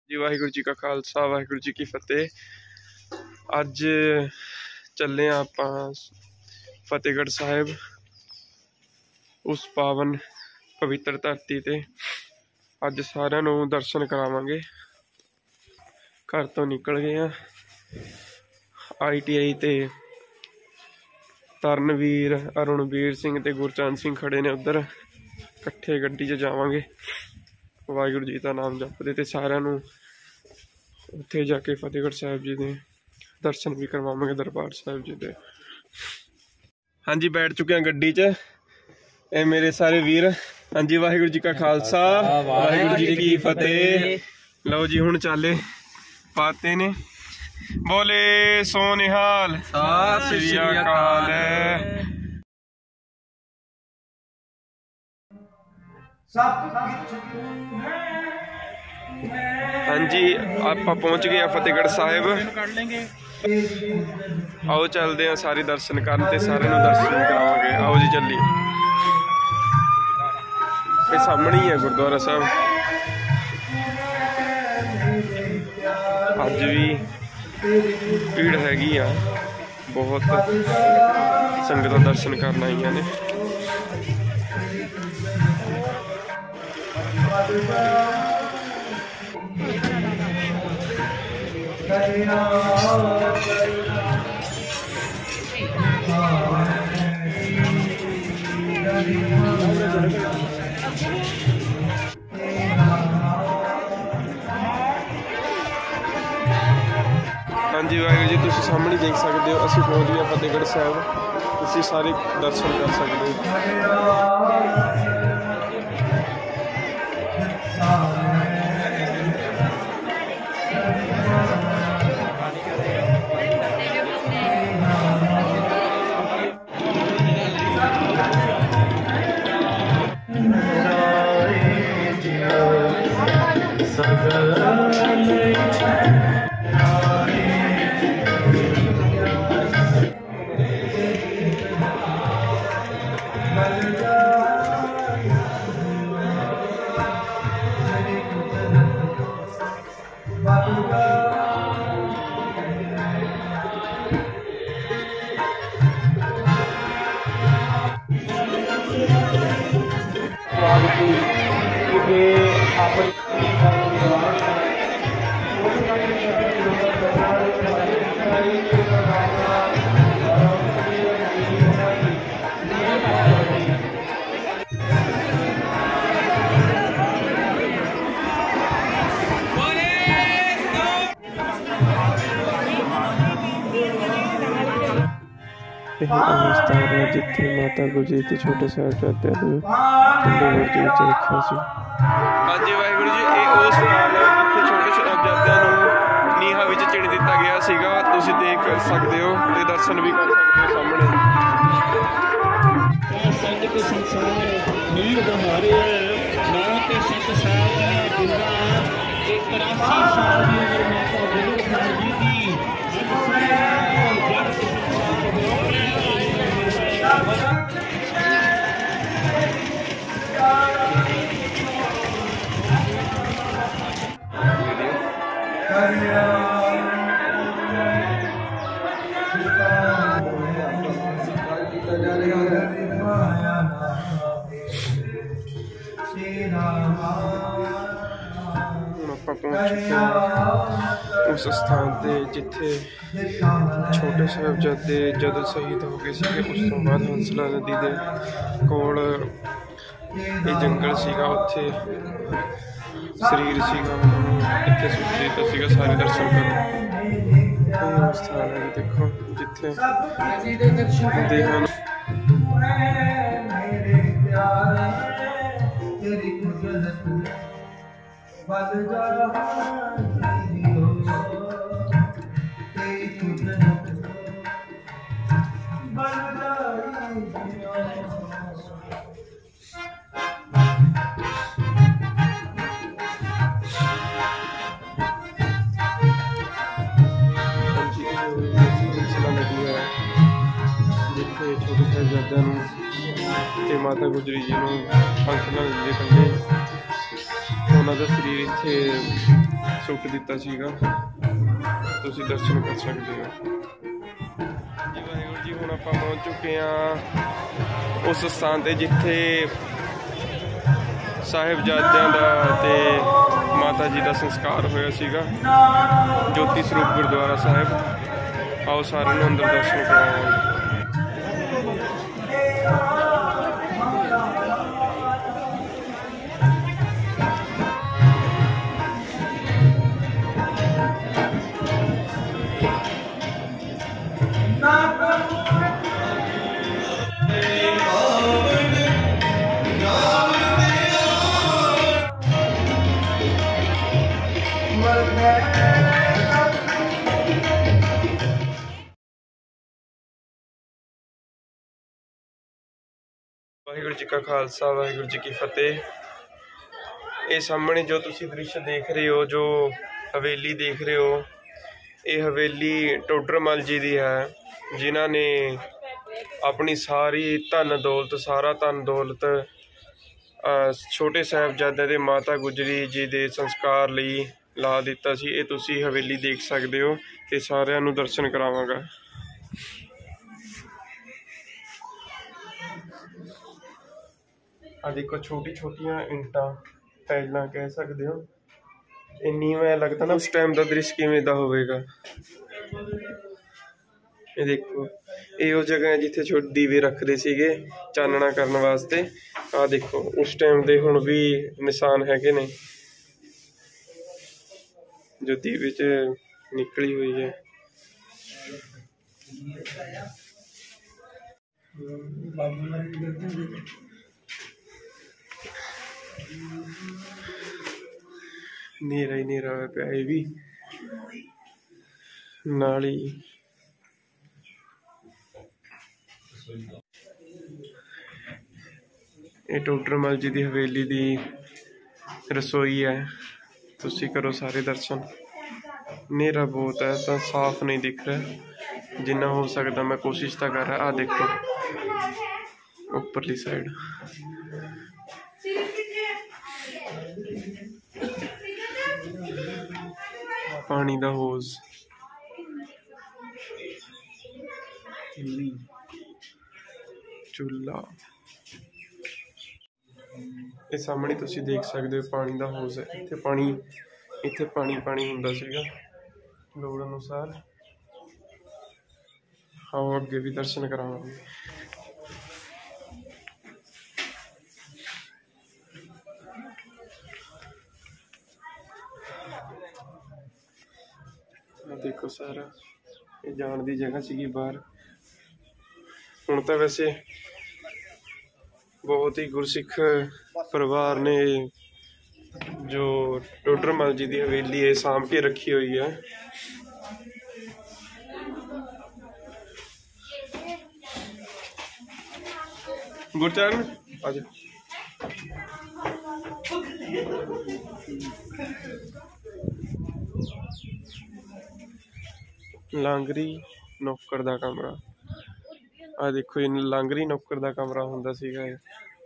जी वाहिगुरू जी का खालसा वाहिगुरू जी की फतेह। अज चले आप फतेहगढ़ साहिब, उस पावन पवित्र धरती ते अज सारिਆਂ ਨੂੰ दर्शन करावांगे। घर तो निकल गए हैं। ITI ते तरनवीर, अरुणवीर सिंह ते गुरचरण सिंह खड़े ने उधर, कट्ठे गड्डी च जावांगे। वाहिगुरू जी का नाम जपदे ते सारिਆਂ ਨੂੰ उत्थे जाके फतेहगढ़ साहिब जी के दर्शन भी करवावांगे, दरबार साहिब जी के। हाँ जी, बैठ चुके हैं गड्डी च, ए मेरे सारे वीर। हाँ जी, वाहिगुरू जी का खालसा वाहिगुरू जी की फतेह। लो जी हुण चाले पाते ने, बोले सो निहाल सत श्री अकाल। हाँ जी, आप पहुंच गए फतेहगढ़ साहिब। आओ चलते हैं, सारे दर्शन करते, सारे दर्शन करावांगे। आओ जी चलिए। ये सामने ही है गुरुद्वारा साहब। अज भी भीड़ हैगी आ, बहुत संगत दर्शन करन आईयां ने। हाँ जी वाहिगुरू जी, तुसीं सामने देख सकते हो, असीं पहुंच गए फतेहगढ़ साहिब। तुसीं सारे दर्शन कर सकते हो। यह ਉਹ ਸਥਾਨ ਹੈ ਜਿੱਥੇ ਮਾਤਾ ਗੁਜਰੀ ਤੇ ਛੋਟੇ ਸਾਹਿਬਜ਼ਾਦਿਆਂ ਨੂੰ ਠੰਡੇ ਬੁਰਜ ਵਿੱਚ ਰੱਖਿਆ ਸੀ। ਹਾਂਜੀ ਵਾਹਿਗੁਰੂ ਜੀ, ਇਹ ਉਹ ਸਥਾਨ ਹੈ ਜਿੱਥੇ ਛੋਟੇ ਸਾਹਿਬਜ਼ਾਦਿਆਂ ਨੂੰ ਨੀਹਾਂ ਵਿੱਚ ਚਿਣ ਦਿੱਤਾ ਗਿਆ ਸੀਗਾ। ਤੁਸੀਂ ਦੇਖ ਸਕਦੇ ਹੋ ਤੇ ਦਰਸ਼ਨ ਵੀ ਕਰ ਸਕਦੇ ਹੋ ਸਾਹਮਣੇ। ਸੰਗਤ ਸੰਸਾਰ ਨੀਰ ਬਹਾਰੇ ਨਾ ਤੇ ਸੰਤ ਸਾਹਿਬ ਨੇ ਦਿੰਦਾ 83 ਸਾਲ ਦੀ ਉਮਰ ਮਾਤਾ ਗੁਜਰੀ ਜੀ ਦੀ उस स्थान से जिथे छोटे साहिबजादे जदों शहीद हो गए थे, उस तो बाद हंसला नदी के कोल ये जंगल सीगा, उत्थे शरीर सीगा, इत्थे सुख दिता सीगा सारे दर्शन करो। स्थान है देखो जिथे होंदे हन। छोटे साहिबजादियां माता गुजरी जी पंख नाल कंडे, उन्होंने शरीर इत्थे ਸੁੱਟ ਦਿੱਤਾ ਸੀਗਾ, ਤੁਸੀਂ ਦਰਸ਼ਨ ਕਰ ਸਕਦੇ ਹੋ। ਜੀ ਵਾਹਿਗੁਰੂ ਜੀ, ਹੁਣ ਆਪਾਂ ਪਹੁੰਚ ਚੁੱਕੇ ਹਾਂ ਉਸ ਸਥਾਨ 'ਤੇ ਜਿੱਥੇ ਸਾਹਿਬਜ਼ਾਦਿਆਂ ਦਾ ਤੇ ਮਾਤਾ ਜੀ ਦਾ ਸੰਸਕਾਰ ਹੋਇਆ ਸੀਗਾ, ਜੋਤੀ ਸਰੂਪ ਗੁਰਦੁਆਰਾ ਸਾਹਿਬ। ਆਓ ਸਾਰਿਆਂ ਨੂੰ ਅੰਦਰ ਦਰਸ਼ਨ ਕਰਾਵਾਂਗੇ। ਵਾਹਿਗੁਰੂ ਜੀ ਕਾ ਖਾਲਸਾ, ਵਾਹਿਗੁਰੂ ਜੀ ਕੀ ਫਤਿਹ। ਇਹ ਸਾਹਮਣੇ ਜੋ ਤੁਸੀਂ ਦ੍ਰਿਸ਼ ਦੇਖ ਰਹੇ ਹੋ, ਜੋ ਹਵੇਲੀ ਦੇਖ ਰਹੇ ਹੋ, ਇਹ ਹਵੇਲੀ ਟੋਡਰ ਮੱਲ ਜੀ ਦੀ ਹੈ, ਜਿਨ੍ਹਾਂ ਨੇ ਆਪਣੀ ਸਾਰੀ ਧਨ ਦੌਲਤ, ਸਾਰਾ ਧਨ ਦੌਲਤ ਛੋਟੇ ਸਾਹਿਬਜ਼ਾਦਿਆਂ ਦੇ ਮਾਤਾ ਗੁਜਰੀ ਜੀ ਦੇ ਸੰਸਕਾਰ ਲਈ ਲਾ ਦਿੱਤਾ ਸੀ। ਇਹ ਤੁਸੀਂ ਹਵੇਲੀ ਦੇਖ ਸਕਦੇ ਹੋ ਤੇ ਸਾਰਿਆਂ ਨੂੰ ਦਰਸ਼ਨ ਕਰਾਵਾਂਗਾ। ਆ ਦੇਖੋ, ਛੋਟੀ ਛੋਟੀਆਂ ਇੰਟਾਂ, ਟਾਈਲਾਂ ਕਹਿ ਸਕਦੇ ਹੋ। ਇੰਨੀ ਮੈਂ ਲੱਗਦਾ ਨਾ ਉਸ ਟਾਈਮ ਦਾ ਦ੍ਰਿਸ਼ ਕਿਵੇਂ ਦਾ ਹੋਵੇਗਾ। ਇਹ ਦੇਖੋ, ਇਹ ਉਹ ਜਗ੍ਹਾ ਹੈ ਜਿੱਥੇ ਛੋਟੇ ਦੀਵੇ ਰੱਖਦੇ ਸੀਗੇ ਚਾਨਣਾ ਕਰਨ ਵਾਸਤੇ। ਆਹ ਦੇਖੋ, ਉਸ ਟਾਈਮ ਦੇ ਹੁਣ ਵੀ ਨਿਸ਼ਾਨ ਹੈਗੇ ਨੇ ਜੋ ਦੀਵੇ 'ਚ ਨਿਕਲੀ ਹੋਈ ਹੈ। ਹਨੇਰਾ ਹੀ ਹਨੇਰਾ ਹੋਇਆ ਪਿਆ। ਇਹ ਵੀ ਨਾਲ ਹੀ ਇਹ ਟੋਡਰ ਮੱਲ ਜੀ ਦੀ ਹਵੇਲੀ ਦੀ ਰਸੋਈ ਹੈ। ਤੁਸੀਂ ਕਰੋ ਸਾਰੇ ਦਰਸ਼ਨ। ਹਨੇਰਾ ਬਹੁਤ ਹੈ ਤਾਂ ਸਾਫ਼ ਨਹੀਂ ਦਿਖ ਰਿਹਾ, ਜਿੰਨਾ ਹੋ ਸਕਦਾ ਮੈਂ ਕੋਸ਼ਿਸ਼ ਤਾਂ ਕਰ ਰਿਹਾ। ਆਹ ਦੇਖੋ, ਉੱਪਰਲੀ ਸਾਈਡ ਪਾਣੀ ਦਾ ਹੋਜ਼, ਚੁੱਲ੍ਹਾ। ਇਹ ਸਾਹਮਣੇ ਤੁਸੀਂ ਦੇਖ ਸਕਦੇ ਹੋ ਪਾਣੀ ਦਾ ਹੋਜ਼ ਹੈ। ਇੱਥੇ ਪਾਣੀ ਹੁੰਦਾ ਸੀਗਾ ਲੋੜ ਅਨੁਸਾਰ। ਆਓ ਅੱਗੇ ਵੀ ਦਰਸ਼ਨ ਕਰਾਵਾਂਗੇ। ਦੇਖੋ ਸਾਰਾ, ਇਹ ਜਾਣ ਦੀ ਜਗ੍ਹਾ ਸੀਗੀ ਬਾਹਰ। ਹੁਣ ਤਾਂ ਵੈਸੇ ਬਹੁਤ ਹੀ ਗੁਰਸਿੱਖ ਪਰਿਵਾਰ ਨੇ ਜੋ ਟੋਡਰ ਮੱਲ ਜੀ ਦੀ ਹਵੇਲੀ ਹੈ ਸਾਂਭ ਕੇ ਰੱਖੀ ਹੋਈ ਹੈ। ਗੁਰਚਰਨ ਆ ਜਾ। ਲਾਂਗਰੀ ਨੌਕਰ ਦਾ ਕਮਰਾ। ਆ ਦੇਖੋ, ਇਹ ਲਾਂਗਰੀ ਨੌਕਰ ਦਾ ਕਮਰਾ ਹੁੰਦਾ ਸੀਗਾ। ਇਹ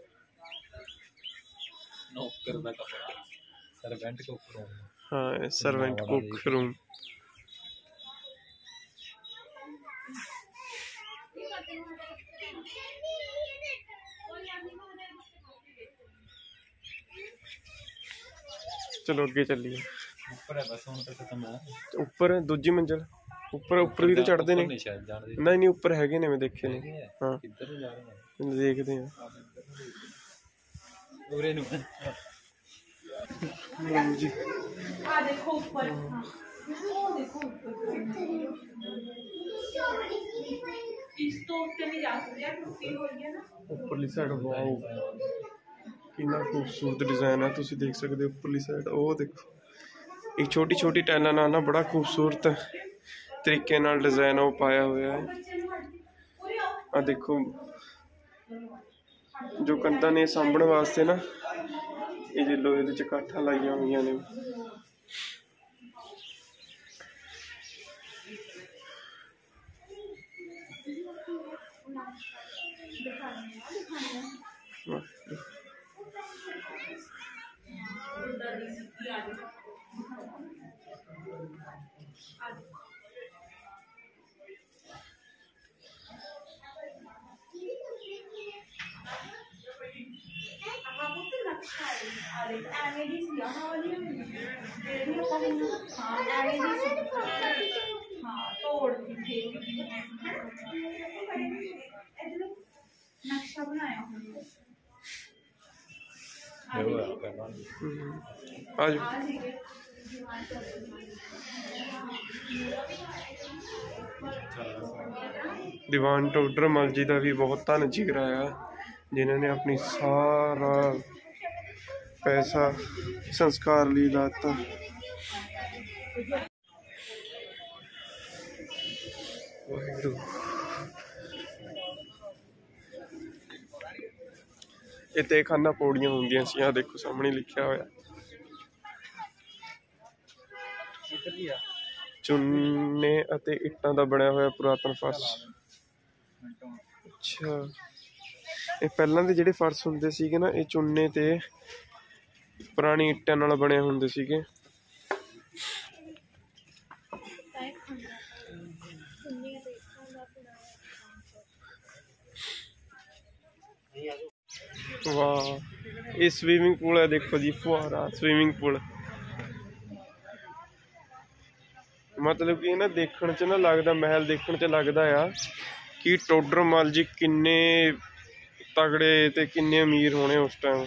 नौकर का कमरा, सर्वेंट कुक रूम। हाँ, सर्वेंट कुक रूम। चलो अगे चलिए। ऊपर है बस, हुण तक खत्म है। ऊपर दूजी मंजिल, ऊपर भी तो चढ़ते ने। नहीं ऊपर हैगे ने, मैं देखे ने। हाँ, किधर जा रहे हैं, देखते हैं। जी आ देखो ऊपर, वो देखो इस तो ऊपर नहीं जा सकते, टूटी हुई है ना ऊपरली साइड। वाओ, कितना खूबसूरत डिजाइन है, तुसी देख सकते हो ऊपरली साइड। ओ देखो, एक छोटी छोटी टाइलों नाल ना बड़ा खूबसूरत तरीके नाल डिजाइन वो पाया हुआ है। आ देखो, जो कंधा ने सामने वास्ते ना ये लोहे दी चकाठा लाइया हुई ने। नक्शा बनाया आज ਦੀਵਾਨ ਟੋਡਰ ਮਲ ਜੀ ਦਾ ਵੀ ਬਹੁਤ ਧੰਨ ਜਿਗਰਾਇਆ, ਜਿਨ੍ਹਾਂ ਨੇ ਆਪਣੀ ਸਾਰਾ ਪੈਸਾ ਸੰਸਕਾਰ ਲਈ ਲਾਤਾ। ਵਾਹਿਗੁਰੂ। ਇਹ ਤਹਿਖਾਨਾ ਪੌੜੀਆਂ ਹੁੰਦੀਆਂ ਸੀ, ਆਹ ਦੇਖੋ ਸਾਹਮਣੇ ਲਿਖਿਆ ਹੋਇਆ, ਚੂਨੇ ਅਤੇ ਇੱਟਾਂ ਦਾ ਬਣਿਆ ਹੋਇਆ ਪੁਰਾਤਨ ਫਰਸ਼। ਅੱਛਾ, ਇਹ ਪਹਿਲਾਂ ਦੇ ਜਿਹੜੇ ਫਰਸ਼ ਹੁੰਦੇ ਸੀਗੇ ਨਾ, ਇਹ ਚੂਨੇ ਤੇ ਪੁਰਾਣੀ ਇੱਟਾਂ ਨਾਲ ਬਣੇ ਹੁੰਦੇ ਸੀਗੇ। वाह, ये स्विमिंग पूल है, देखो जी फुहारा स्विमिंग पूल। मतलब कि ना देखने च ना लगता, महल देखने च लगता आ कि टोडर मल जी किन्ने तगड़े ते किन्ने अमीर होने उस टाइम।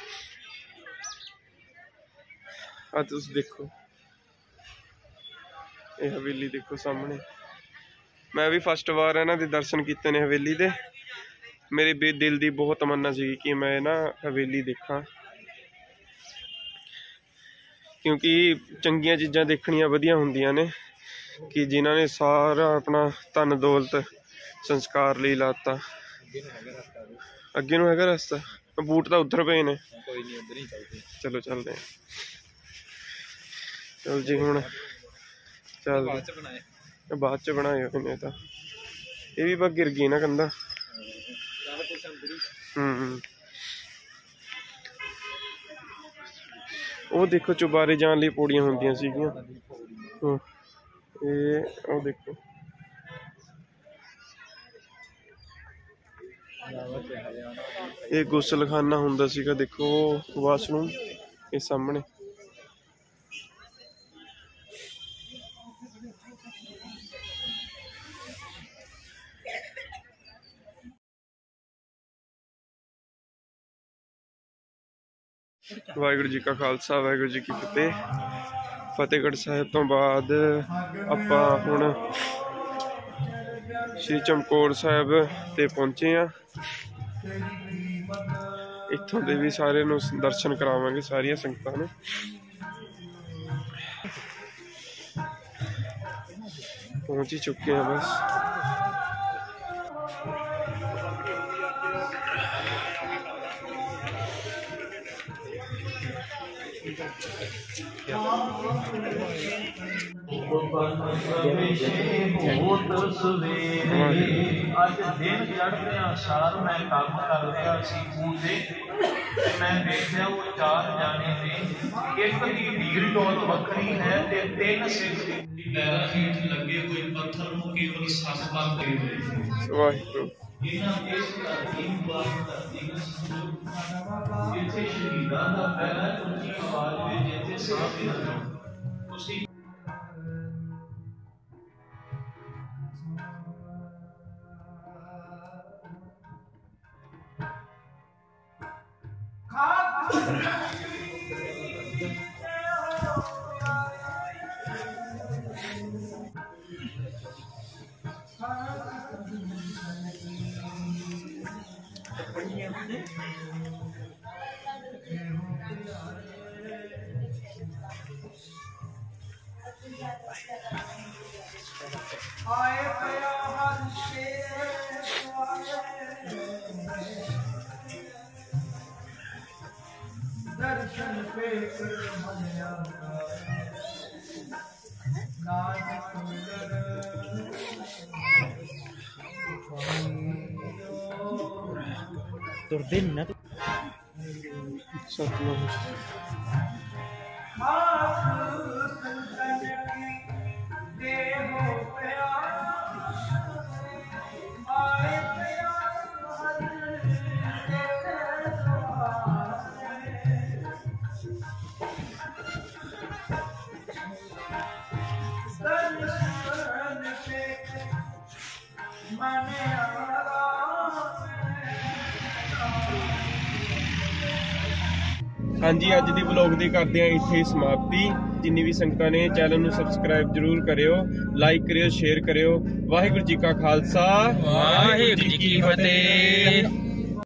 आ तुस देखो, ये हवेली देखो सामने। मैं भी फस्ट बार इन्हां दे दर्शन कीते ने हवेली दे। मेरे दिल की बहुत तमन्ना सी कि मैं ना हवेली देखा, क्योंकि चंगियां चीज़ां देखनियां वधिया हुंदियां ने, कि जिन्हां ने सारा अपना धन दौलत संस्कार ਲਈ लाता। अगे नूं हैगा रस्ता, बूट तो उधर पे ने, चलो चलते हैं। चल जी हुण चल, बाद च बनाए हुए ने तां, ये भी बस गिर गई ना कंधा। ਉਹ ਦੇਖੋ ਚੁਬਾਰੇ ਜਾਣ ਲਈ ਪੌੜੀਆਂ ਹੁੰਦੀਆਂ ਸੀਗੀਆਂ। ਇਹ ਉਹ ਦੇਖੋ, ਇਹ ਗੁਸਲਖਾਨਾ ਹੁੰਦਾ ਸੀਗਾ, ਦੇਖੋ ਵਾਸ਼ਰੂਮ ਇਹ ਸਾਹਮਣੇ। ਵਾਹਿਗੁਰੂ ਜੀ ਕਾ ਖਾਲਸਾ, ਵਾਹਿਗੁਰੂ ਜੀ ਕੀ ਫਤਿਹ। ਫਤਿਹਗੜ੍ਹ ਸਾਹਿਬ ਤੋਂ ਬਾਅਦ ਆਪਾਂ ਹੁਣ ਸ਼੍ਰੀ ਚਮਕੌਰ ਸਾਹਿਬ ਤੇ ਪਹੁੰਚੇ ਹਾਂ। ਇੱਥੋਂ ਦੇ ਵੀ ਸਾਰਿਆਂ ਨੂੰ ਦਰਸ਼ਨ ਕਰਾਵਾਂਗੇ, ਸਾਰੀਆਂ ਸੰਗਤਾਂ ਨੂੰ। ਪਹੁੰਚ ਹੀ ਚੁੱਕੇ ਹਾਂ ਬਸ। ਅੱਜ ਦਿਨ ਚੜ੍ਹਦਿਆਂ ਸਾਰ ਮੈਂ ਕੰਮ ਕਰ ਰਿਹਾ ਸੀ ਖੂਹ ਤੇ, ਮੈਂ ਦੇਖਿਆ ਉਹ 4 ਜਾਣੇ ਨੇ। ਇੱਕ ਦੀ ਢੀਰ ਡੋਲ ਵੱਖਰੀ ਹੈ ਤੇ 3 ਸਿੱਖ ਪੈਰਾਂ ਹੇਠ ਲੱਗੇ ਹੋਏ ਪੱਥਰ ਨੂੰ ਕੇਵਲ ਸੱਪ ਕਰਦੇ ਹੋਏ। ਵਾਹਿਗੁਰੂ। ਇਹਨਾਂ ਇਸ ਧਰਤੀ ਨੂੰ ਬਾਤ ਧਰਤੀ ਨੂੰ ਸਮਝੋ, ਜਿੱਥੇ ਸ਼ਹੀਦਾਂ ਦਾ ਪੈਰਾ ਉੱਚੀ ਆਵਾਜ਼ ਵਿੱਚ ਜਿੱਥੇ ਸਾਹ ਲੈਣਾ ਤੁਸੀਂ दर्शन पे तुरते ना सतनाम ਹਾਂਜੀ, ਅੱਜ ਦੀ ਵਲੌਗ ਦੀ ਕਰਦੇ ਆ ਇੱਥੇ ਸਮਾਪਤੀ। ਜਿੰਨੀ ਵੀ ਸੰਗਤਾਂ ਨੇ ਚੈਨਲ ਨੂੰ ਸਬਸਕ੍ਰਾਈਬ ਜਰੂਰ ਕਰਿਓ, ਲਾਈਕ ਕਰਿਓ, ਸ਼ੇਅਰ ਕਰਿਓ। ਵਾਹਿਗੁਰੂ ਜੀ ਕਾ ਖਾਲਸਾ, ਵਾਹਿਗੁਰੂ ਜੀ ਕੀ ਫਤਿਹ।